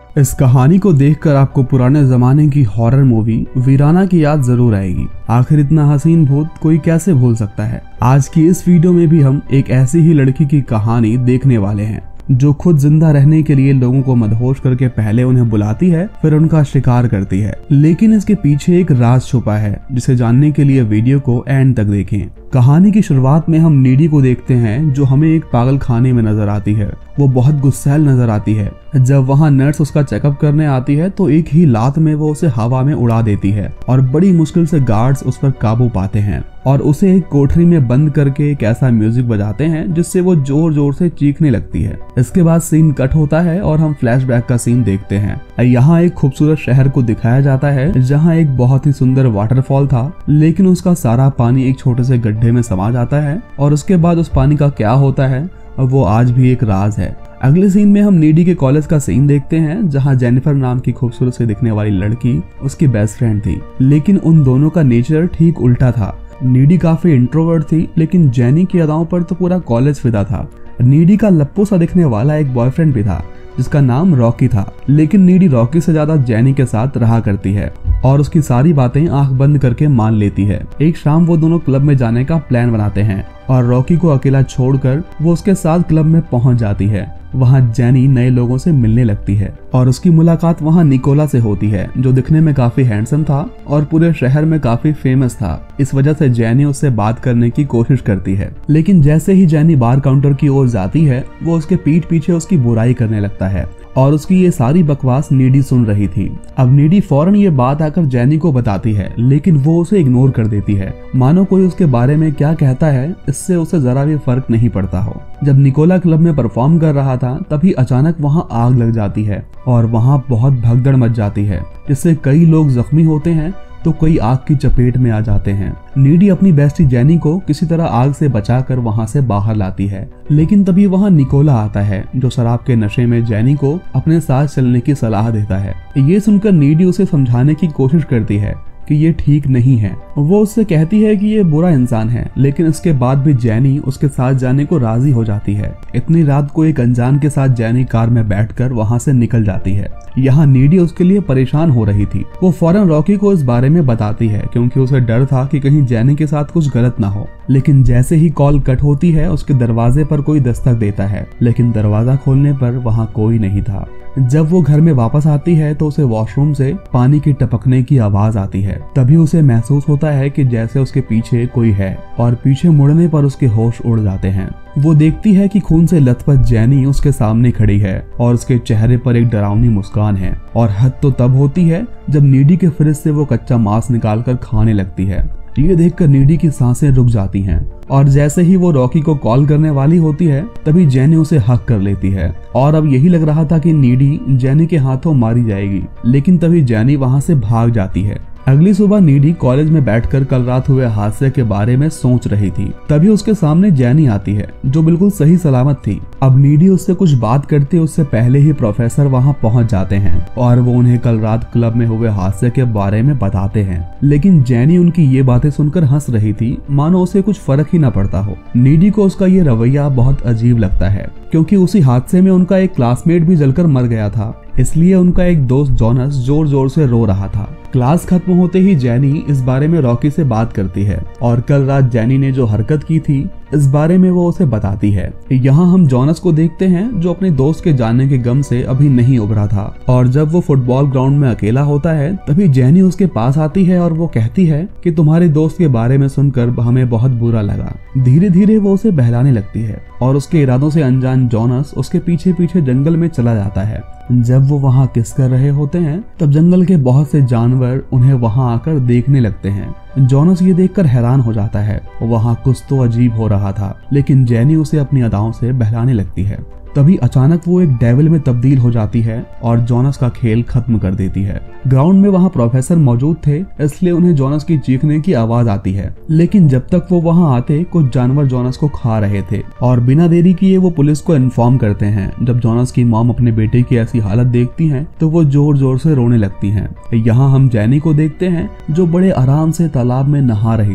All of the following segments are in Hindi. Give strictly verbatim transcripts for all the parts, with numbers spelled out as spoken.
इस कहानी को देखकर आपको पुराने जमाने की हॉरर मूवी वीराना की याद जरूर आएगी। आखिर इतना हसीन भूत कोई कैसे भूल सकता है। आज की इस वीडियो में भी हम एक ऐसी ही लड़की की कहानी देखने वाले हैं जो खुद जिंदा रहने के लिए लोगों को मदहोश करके पहले उन्हें बुलाती है, फिर उनका शिकार करती है। लेकिन इसके पीछे एक राज छुपा है जिसे जानने के लिए वीडियो को एंड तक देखें। कहानी की शुरुआत में हम नीडी को देखते हैं जो हमें एक पागल खाने में नजर आती है। वो बहुत गुस्सैल नजर आती है। जब वहाँ नर्स उसका चेकअप करने आती है तो एक ही लात में वो उसे हवा में उड़ा देती है और बड़ी मुश्किल से गार्ड्स उस पर काबू पाते हैं और उसे एक कोठरी में बंद करके एक ऐसा म्यूजिक बजाते हैं जिससे वो जोर जोर से चीखने लगती है। इसके बाद सीन कट होता है और हम फ्लैशबैक का सीन देखते हैं। यहाँ एक खूबसूरत शहर को दिखाया जाता है जहाँ एक बहुत ही सुंदर वाटरफॉल था, लेकिन उसका सारा पानी एक छोटे से गड्ढे में समा जाता है और उसके बाद उस पानी का क्या होता है वो आज भी एक राज है। अगले सीन में हम नीडी के कॉलेज का सीन देखते हैं जहां जेनिफर नाम की खूबसूरत से दिखने वाली लड़की उसकी बेस्ट फ्रेंड थी, लेकिन उन दोनों का नेचर ठीक उल्टा था। नीडी काफी इंट्रोवर्ट थी, लेकिन जेनी की अदाओं पर तो पूरा कॉलेज फिदा था। नीडी का लप्पू सा दिखने वाला एक बॉयफ्रेंड भी था जिसका नाम रॉकी था, लेकिन नीडी रॉकी से ज्यादा जेनी के साथ रहा करती है और उसकी सारी बातें आंख बंद करके मान लेती है। एक शाम वो दोनों क्लब में जाने का प्लान बनाते हैं और रॉकी को अकेला छोड़कर वो उसके साथ क्लब में पहुंच जाती है। वहाँ जेनी नए लोगों से मिलने लगती है और उसकी मुलाकात वहाँ निकोला से होती है जो दिखने में काफी हैंडसम था और पूरे शहर में काफी फेमस था। इस वजह से जेनी उससे बात करने की कोशिश करती है, लेकिन जैसे ही जेनी बार काउंटर की ओर जाती है वो उसके पीठ पीछे उसकी बुराई करने लगता है और उसकी ये सारी बकवास नीडी सुन रही थी। अब नीडी फौरन ये बात आकर जेनी को बताती है, लेकिन वो उसे इग्नोर कर देती है, मानो कोई उसके बारे में क्या कहता है इससे उसे जरा भी फर्क नहीं पड़ता हो। जब निकोला क्लब में परफॉर्म कर रहा था तभी अचानक वहाँ आग लग जाती है और वहाँ बहुत भगदड़ मच जाती है, जिससे कई लोग जख्मी होते हैं तो कई आग की चपेट में आ जाते हैं। नीडी अपनी बेस्टी जेनी को किसी तरह आग से बचाकर वहां से बाहर लाती है, लेकिन तभी वहां निकोला आता है जो शराब के नशे में जेनी को अपने साथ चलने की सलाह देता है। ये सुनकर नीडी उसे समझाने की कोशिश करती है कि ये ठीक नहीं है। वो उससे कहती है कि ये बुरा इंसान है, लेकिन इसके बाद भी जेनी उसके साथ जाने को राजी हो जाती है। इतनी रात को एक अनजान के साथ जेनी कार में बैठकर वहां से निकल जाती है। यहाँ नीडी उसके लिए परेशान हो रही थी। वो फौरन रॉकी को इस बारे में बताती है क्योंकि उसे डर था कि कहीं जेनी के साथ कुछ गलत ना हो। लेकिन जैसे ही कॉल कट होती है उसके दरवाजे पर कोई दस्तक देता है, लेकिन दरवाजा खोलने पर वहाँ कोई नहीं था। जब वो घर में वापस आती है तो उसे वॉशरूम से पानी की टपकने की आवाज आती है। तभी उसे महसूस होता है कि जैसे उसके पीछे कोई है और पीछे मुड़ने पर उसके होश उड़ जाते हैं। वो देखती है कि खून से लथपथ जेनी उसके सामने खड़ी है और उसके चेहरे पर एक डरावनी मुस्कान है। और हद तो तब होती है जब नीडी के फ्रिज से वो कच्चा मांस निकालकर खाने लगती है। ये देखकर नीडी की सांसें रुक जाती हैं और जैसे ही वो रॉकी को कॉल करने वाली होती है तभी जेनी उसे हक कर लेती है। और अब यही लग रहा था कि नीडी जेनी के हाथों मारी जाएगी, लेकिन तभी जेनी वहां से भाग जाती है। अगली सुबह नीडी कॉलेज में बैठकर कल रात हुए हादसे के बारे में सोच रही थी। तभी उसके सामने जेनी आती है जो बिल्कुल सही सलामत थी। अब नीडी उससे कुछ बात करते उससे पहले ही प्रोफेसर वहां पहुंच जाते हैं और वो उन्हें कल रात क्लब में हुए हादसे के बारे में बताते हैं। लेकिन जेनी उनकी ये बातें सुनकर हंस रही थी, मानो उसे कुछ फर्क ही न पड़ता हो। नीडी को उसका ये रवैया बहुत अजीब लगता है क्योंकि उसी हादसे में उनका एक क्लासमेट भी जलकर मर गया था, इसलिए उनका एक दोस्त जॉनस जोर जोर से रो रहा था। क्लास खत्म होते ही जेनी इस बारे में रॉकी से बात करती है और कल रात जेनी ने जो हरकत की थी इस बारे में वो उसे बताती है। यहाँ हम जॉनस को देखते हैं जो अपने दोस्त के जाने के गम से अभी नहीं उभरा था और जब वो फुटबॉल ग्राउंड में अकेला होता है तभी जेनी उसके पास आती है और वो कहती है कि तुम्हारे दोस्त के बारे में सुनकर हमें बहुत बुरा लगा। धीरे धीरे वो उसे बहलाने लगती है और उसके इरादों से अनजान जॉनस उसके पीछे पीछे जंगल में चला जाता है। जब वो वहाँ किस कर रहे होते हैं तब जंगल के बहुत से जानवर उन्हें वहाँ आकर देखने लगते हैं। जॉनस ये देखकर हैरान हो जाता है। वहाँ कुछ तो अजीब हो रहा था, लेकिन जेनी उसे अपनी अदाओं से बहलाने लगती है। तभी अचानक वो एक डेविल में तब्दील हो जाती है और जॉनस का खेल खत्म कर देती है। ग्राउंड में वहाँ प्रोफेसर मौजूद थे, इसलिए उन्हें जॉनस की चीखने की आवाज आती है। लेकिन जब तक वो वहाँ आते कुछ जानवर जॉनस को खा रहे थे और बिना देरी किए वो पुलिस को इन्फॉर्म करते हैं। जब जॉनस की मॉम अपने बेटे की ऐसी हालत देखती हैं तो वो जोर जोर से रोने लगती हैं। यहाँ हम जेनी को देखते हैं जो बड़े आराम से तालाब में नहा रही थी।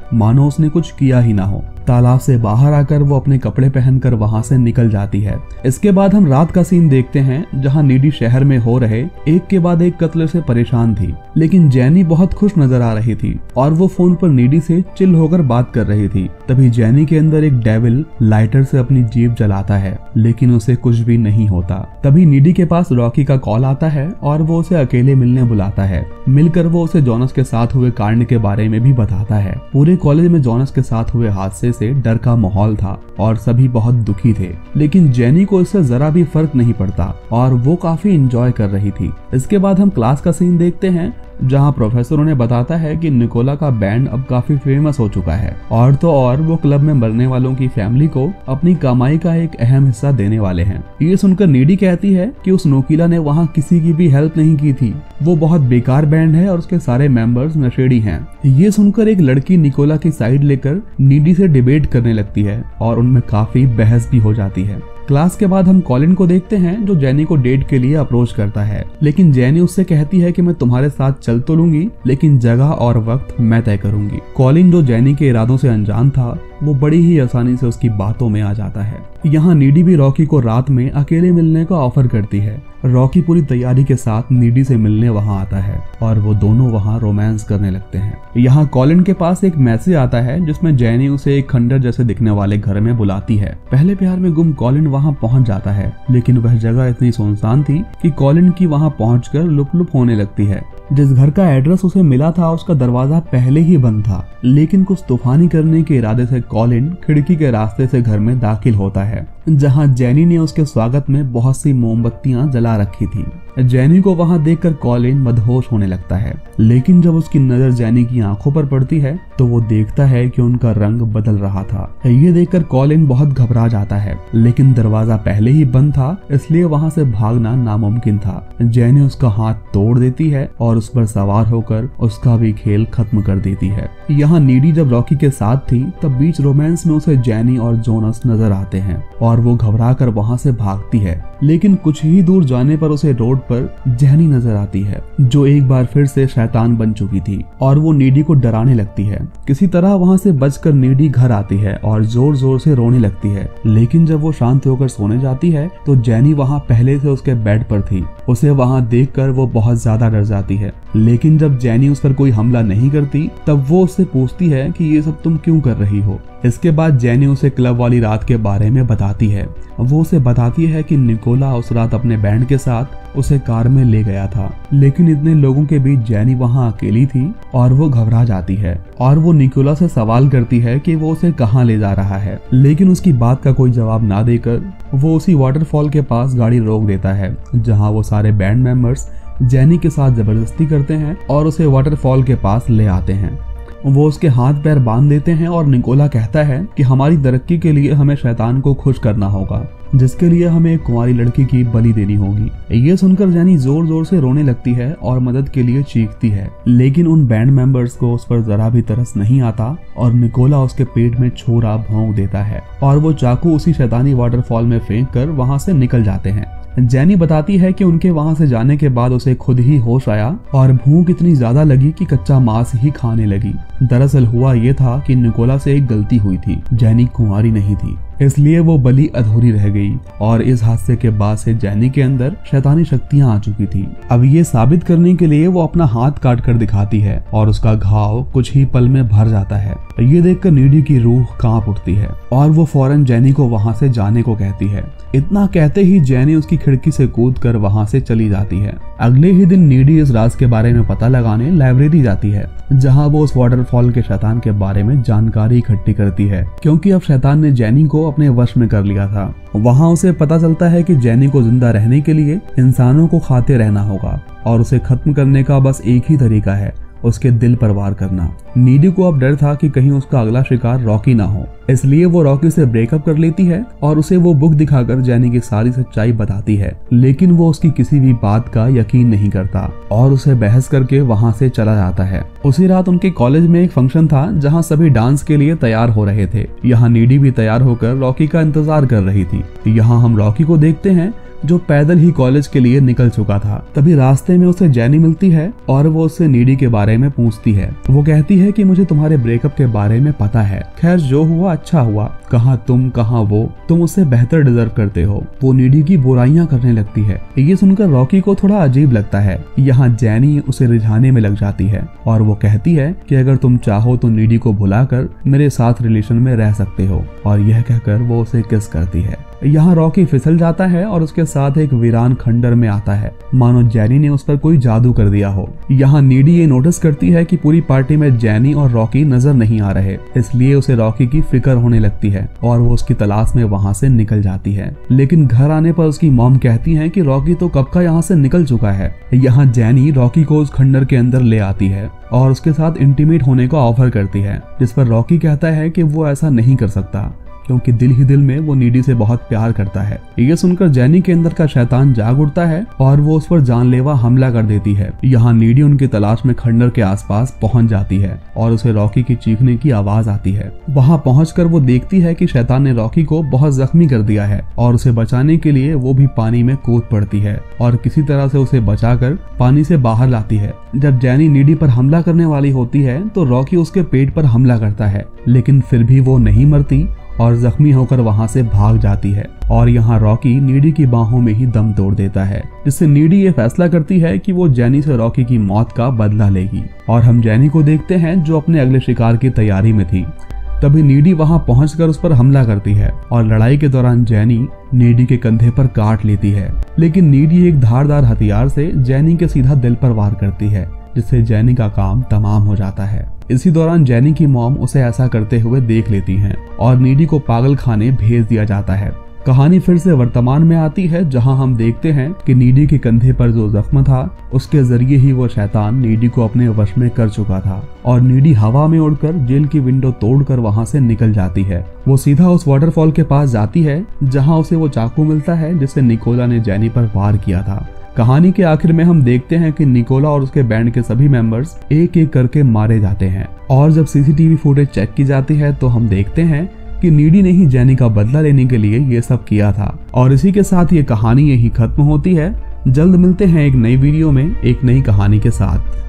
मानो उसने कुछ किया ही ना हो। तालाब से बाहर आकर वो अपने कपड़े पहनकर वहां से निकल जाती है। इसके बाद हम रात का सीन देखते हैं जहां नीडी शहर में हो रहे एक के बाद एक कत्ल से परेशान थी, लेकिन जैनी बहुत खुश नजर आ रही थी और वो फोन पर नीडी से चिल होकर बात कर रही थी। तभी जैनी के अंदर एक डेविल लाइटर से अपनी जीप जलाता है, लेकिन उसे कुछ भी नहीं होता। तभी नीडी के पास रॉकी का कॉल आता है और वो उसे अकेले मिलने बुलाता है। मिलकर वो उसे जोनस के साथ हुए कांड के बारे में भी बताता है। पूरे कॉलेज में जोनस के साथ हुए हादसे से डर का माहौल था और सभी बहुत दुखी थे, लेकिन जेनी को इससे जरा भी फर्क नहीं पड़ता और वो काफी एंजॉय कर रही थी। इसके बाद हम क्लास का सीन देखते हैं जहां प्रोफेसर उन्हें बताता है कि निकोला का बैंड अब काफी फेमस हो चुका है और तो और वो क्लब में मरने वालों की फैमिली को अपनी कमाई का एक अहम हिस्सा देने वाले हैं। ये सुनकर नीडी कहती है कि उस नोकीला ने वहां किसी की भी हेल्प नहीं की थी, वो बहुत बेकार बैंड है और उसके सारे मेंबर्स नशेड़ी हैं। ये सुनकर एक लड़की निकोला की साइड लेकर नीडी से डिबेट करने लगती है और उनमें काफी बहस भी हो जाती है। क्लास के बाद हम कॉलिन को देखते हैं जो जेनी को डेट के लिए अप्रोच करता है, लेकिन जेनी उससे कहती है कि मैं तुम्हारे साथ चल तो लूंगी, लेकिन जगह और वक्त मैं तय करूंगी। कॉलिन जो जेनी के इरादों से अनजान था, वो बड़ी ही आसानी से उसकी बातों में आ जाता है। यहाँ नीडी भी रॉकी को रात में अकेले मिलने का ऑफर करती है। रॉकी पूरी तैयारी के साथ नीडी से मिलने वहाँ आता है और वो दोनों वहाँ रोमांस करने लगते हैं। यहाँ कॉलिन के पास एक मैसेज आता है जिसमें जैनी उसे एक खंडर जैसे दिखने वाले घर में बुलाती है। पहले प्यार में गुम कॉलिन वहाँ पहुँच जाता है, लेकिन वह जगह इतनी सुनसान थी कि कॉलिन की वहाँ पहुँचकर लुप लुप होने लगती है। जिस घर का एड्रेस उसे मिला था उसका दरवाजा पहले ही बंद था, लेकिन कुछ तूफानी करने के इरादे से कॉलिन खिड़की के रास्ते से घर में दाखिल होता है, जहां जेनी ने उसके स्वागत में बहुत सी मोमबत्तियां जला रखी थी। जेनी को वहां देखकर कॉलिन मदहोश होने लगता है, लेकिन जब उसकी नजर जेनी की आंखों पर पड़ती है तो वो देखता है कि उनका रंग बदल रहा था। ये देखकर कॉलिन बहुत घबरा जाता है, लेकिन दरवाजा पहले ही बंद था, इसलिए वहां से भागना नामुमकिन था। जेनी उसका हाथ तोड़ देती है और उस पर सवार होकर उसका भी खेल खत्म कर देती है। यहाँ नीडी जब रॉकी के साथ थी तब बीच रोमांस में उसे जेनी और जोनस नजर आते हैं और वो घबरा कर वहाँ से भागती है, लेकिन कुछ ही दूर जाने पर उसे रोड पर जेनी नजर आती है जो एक बार फिर से शैतान बन चुकी थी और वो नीडी को डराने लगती है। किसी तरह वहाँ से बचकर नीडी घर आती है और जोर जोर से रोने लगती है, लेकिन जब वो शांत होकर सोने जाती है तो जेनी वहाँ पहले से उसके बेड पर थी। उसे वहाँ देखकर वो बहुत ज्यादा डर जाती है, लेकिन जब जेनी उस पर कोई हमला नहीं करती तब वो उससे पूछती है कि ये सब तुम क्यों कर रही हो। इसके बाद जेनी उसे क्लब वाली रात के बारे में बताती है। वो उसे बताती है कि निकोला उस रात अपने बैंड के साथ उसे कार में ले गया था, लेकिन इतने लोगों के बीच जेनी वहाँ अकेली थी और वो घबरा जाती है और वो निकोला से सवाल करती है कि वो उसे कहाँ ले जा रहा है, लेकिन उसकी बात का कोई जवाब ना देकर वो उसी वाटरफॉल के पास गाड़ी रोक देता है, जहाँ वो सारे बैंड मेंबर्स जेनी के साथ जबरदस्ती करते हैं और उसे वाटरफॉल के पास ले आते हैं। वो उसके हाथ पैर बांध देते हैं और निकोला कहता है कि हमारी तरक्की के लिए हमें शैतान को खुश करना होगा, जिसके लिए हमें एक कुंवारी लड़की की बलि देनी होगी। ये सुनकर जेनी जोर जोर से रोने लगती है और मदद के लिए चीखती है, लेकिन उन बैंड मेंबर्स को उस पर जरा भी तरस नहीं आता और निकोला उसके पेट में छोरा भोंक देता है और वो चाकू उसी शैतानी वाटरफॉल में फेंक कर वहाँ से निकल जाते हैं। जेनी बताती है कि उनके वहां से जाने के बाद उसे खुद ही होश आया और भूख इतनी ज्यादा लगी कि कच्चा मांस ही खाने लगी। दरअसल हुआ ये था कि निकोला से एक गलती हुई थी, जेनी कुंवारी नहीं थी, इसलिए वो बलि अधूरी रह गई और इस हादसे के बाद से जेनी के अंदर शैतानी शक्तियां आ चुकी थी। अब ये साबित करने के लिए वो अपना हाथ काट कर दिखाती है और उसका घाव कुछ ही पल में भर जाता है। ये देखकर नीडी की रूह कांप उठती है और वो फौरन जेनी को वहां से जाने को कहती है। इतना कहते ही जेनी उसकी खिड़की से कूद कर वहां से चली जाती है। अगले ही दिन नीडी इस राज के बारे में पता लगाने लाइब्रेरी जाती है, जहां वो उस वाटरफॉल के शैतान के बारे में जानकारी इकट्ठी करती है, क्योंकि अब शैतान ने जेनी को अपने वश में कर लिया था। वहां उसे पता चलता है कि जेनी को जिंदा रहने के लिए इंसानों को खाते रहना होगा और उसे खत्म करने का बस एक ही तरीका है, उसके दिल पर वार करना। नीडी को अब डर था कि कहीं उसका अगला शिकार रॉकी ना हो, इसलिए वो रॉकी से ब्रेकअप कर लेती है और उसे वो बुक दिखाकर जेनी की सारी सच्चाई बताती है, लेकिन वो उसकी किसी भी बात का यकीन नहीं करता और उसे बहस करके वहां से चला जाता है। उसी रात उनके कॉलेज में एक फंक्शन था जहां सभी डांस के लिए तैयार हो रहे थे। यहाँ नीडी भी तैयार होकर रॉकी का इंतजार कर रही थी। यहाँ हम रॉकी को देखते हैं जो पैदल ही कॉलेज के लिए निकल चुका था। तभी रास्ते में उसे जैनी मिलती है और वो उससे नीडी के बारे में पूछती है। वो कहती है कि मुझे तुम्हारे ब्रेकअप के बारे में पता है, खैर जो हुआ अच्छा हुआ, कहाँ तुम कहाँ वो, तुम उससे बेहतर डिजर्व करते हो। वो नीडी की बुराइयां करने लगती है। ये सुनकर रॉकी को थोड़ा अजीब लगता है। यहाँ जैनी उसे रिझाने में लग जाती है और वो कहती है कि अगर तुम चाहो तो नीडी को भुलाकर मेरे साथ रिलेशन में रह सकते हो, और यह कहकर वो उसे किस करती है। यहाँ रॉकी फिसल जाता है और उसके साथ एक वीरान खंडर में आता है, मानो जैनी ने उस पर कोई जादू कर दिया हो। यहाँ नीडी ये नोटिस करती है कि पूरी पार्टी में जैनी और रॉकी नजर नहीं आ रहे, इसलिए उसे रॉकी की फिक्र होने लगती है और वो उसकी तलाश में वहाँ से निकल जाती है। लेकिन घर आने पर उसकी मॉम कहती है कि रॉकी तो कब का यहाँ से निकल चुका है। यहाँ जैनी रॉकी को उस खंडर के अंदर ले आती है और उसके साथ इंटीमेट होने का ऑफर करती है, जिस पर रॉकी कहता है कि वो ऐसा नहीं कर सकता क्योंकि दिल ही दिल में वो नीडी से बहुत प्यार करता है। ये सुनकर जैनी के अंदर का शैतान जाग उठता है और वो उस पर जानलेवा हमला कर देती है। यहाँ नीडी उनकी तलाश में खंडर के आसपास पहुंच जाती है और उसे रॉकी की चीखने की आवाज आती है। वहाँ पहुंचकर वो देखती है कि शैतान ने रॉकी को बहुत जख्मी कर दिया है और उसे बचाने के लिए वो भी पानी में कूद पड़ती है और किसी तरह से उसे बचाकर पानी से बाहर लाती है। जब जैनी नीडी पर हमला करने वाली होती है तो रॉकी उसके पेट पर हमला करता है, लेकिन फिर भी वो नहीं मरती और जख्मी होकर वहां से भाग जाती है। और यहाँ रॉकी नीडी की बाहों में ही दम तोड़ देता है, जिससे नीडी ये फैसला करती है कि वो जैनी से रॉकी की मौत का बदला लेगी। और हम जैनी को देखते हैं जो अपने अगले शिकार की तैयारी में थी। तभी नीडी वहां पहुंचकर उस पर हमला करती है और लड़ाई के दौरान जैनी नीडी के कंधे पर काट लेती है, लेकिन नीडी एक धारदार हथियार से जैनी के सीधा दिल पर वार करती है, जिससे जैनी का काम तमाम हो जाता है। इसी दौरान जैनी की मॉम उसे ऐसा करते हुए देख लेती हैं और नीडी को पागल खाने भेज दिया जाता है। कहानी फिर से वर्तमान में आती है, जहां हम देखते हैं कि नीडी के कंधे पर जो जख्म था उसके जरिए ही वो शैतान नीडी को अपने वश में कर चुका था और नीडी हवा में उड़कर जेल की विंडो तोड़कर वहां से निकल जाती है। वो सीधा उस वाटरफॉल के पास जाती है जहां उसे वो चाकू मिलता है जिससे निकोला ने जैनी पर वार किया था। कहानी के आखिर में हम देखते हैं कि निकोला और उसके बैंड के सभी मेंबर्स एक एक करके मारे जाते हैं और जब सीसीटीवी फुटेज चेक की जाती है तो हम देखते हैं कि नीडी ने ही जैनी का बदला लेने के लिए ये सब किया था। और इसी के साथ ये कहानी यही खत्म होती है। जल्द मिलते हैं एक नई वीडियो में एक नई कहानी के साथ।